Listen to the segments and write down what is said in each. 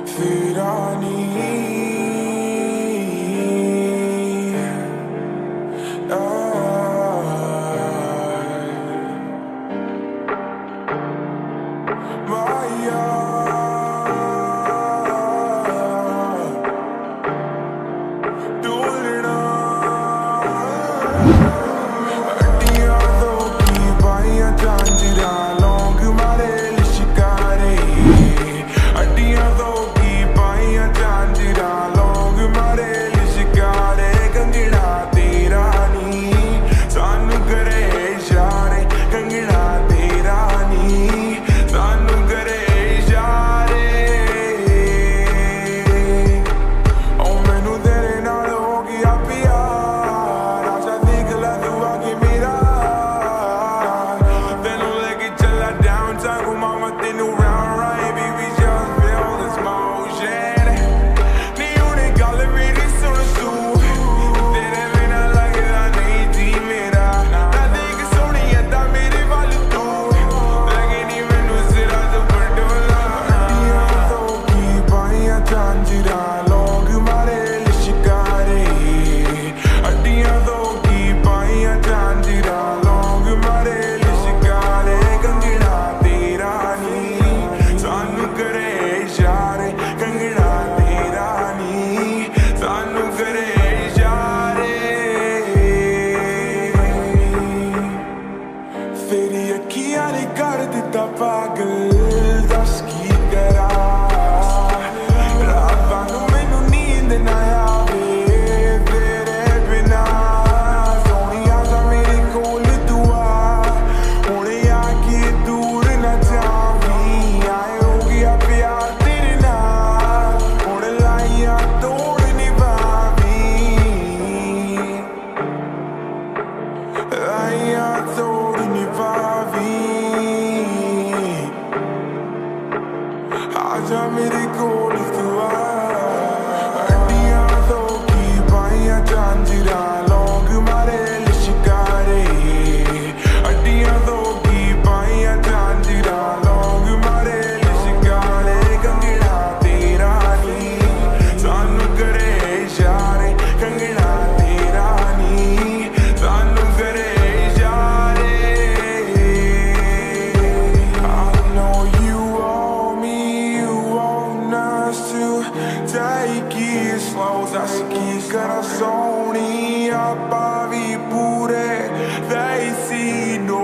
Firani, Maya, Dulna, Adiya do ki baiya janjira long mare lishkare, Adiya do ki baiya janjira long mare lishkare, Kangina tera ni sanu kare ishare, Kangina tera ni sanu kare ishare. Oh mainu tere naal ho gaya pyar, aasha dekh la tu aake mera, tenu leke chala downtown ghumama tenu round right, baby just feel this motion. Nee hune gall meri sun tu, tere bina lagda nahi ji mera, na dekh soniya ta mere wal tu, lage nahi mainu zira jo patola. Adiya do ki baiya janjira long mare lishkare, Adiya do ki baiya janjira long mare lishkare, Kangina tera ni sanu kare ishare, Kangina tera ni sanu kare ishare. तेरी अखियां ने कर दिता पागल, दस की करा रातां नूं मैनू नींद ना आवे तेरे बिना, सोनिया जा मेरे कोल तू आ, हुणे आके दूर ना जावीं, आए हो गया प्यार तेरे नाल, हुण लाइयां तोड़ निभावीं, लाइयां तोड़ निभावीं, आजा मेरे कोल तू आ। Adiya do ki baiya janjira long mare lishkare, Adiya do ki baiya janjira long mare lishkare, Kangina tera ni sanu kare ishare, Kangina tera ni sanu kare ishare. I know you want me, you want us to take it slow, zaski corazzoni appavi pure dai sì no,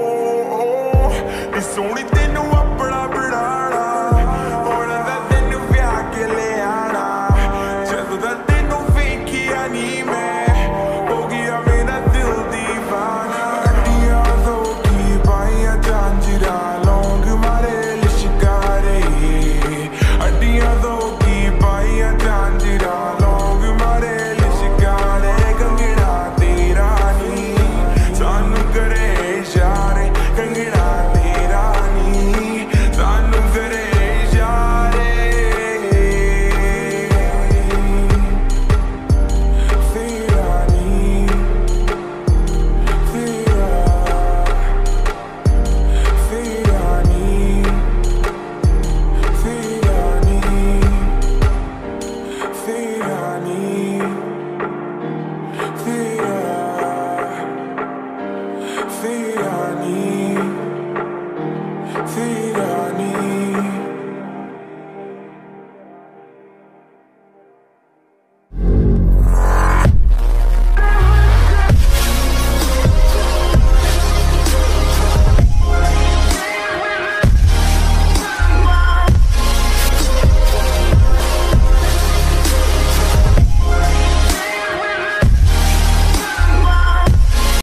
mi soni tenu apna banana, ਹੁਣ ਦਾ ਤੈਨੂੰ ਵਿਆਹ ਕੇ ਲਿਆਣਾ, ਜਦੋਂ ਦਾ ਤੈਨੂੰ ਵੇਖਿਆ ਨੀ ਮੈਂ ਹੋ ਗਿਆ ਮੇਰਾ ਦਿਲ ਦੀਵਾਨਾ। Adiya do ki baiya janjira long mare lishkare, Adiya do ki baiya janjira long mare lishkare, Kangina tera ni sanu kare ishare, Kangina tera ni sanu kare ishare. Firani, Firani, Firani, Firani, Firani, Firani.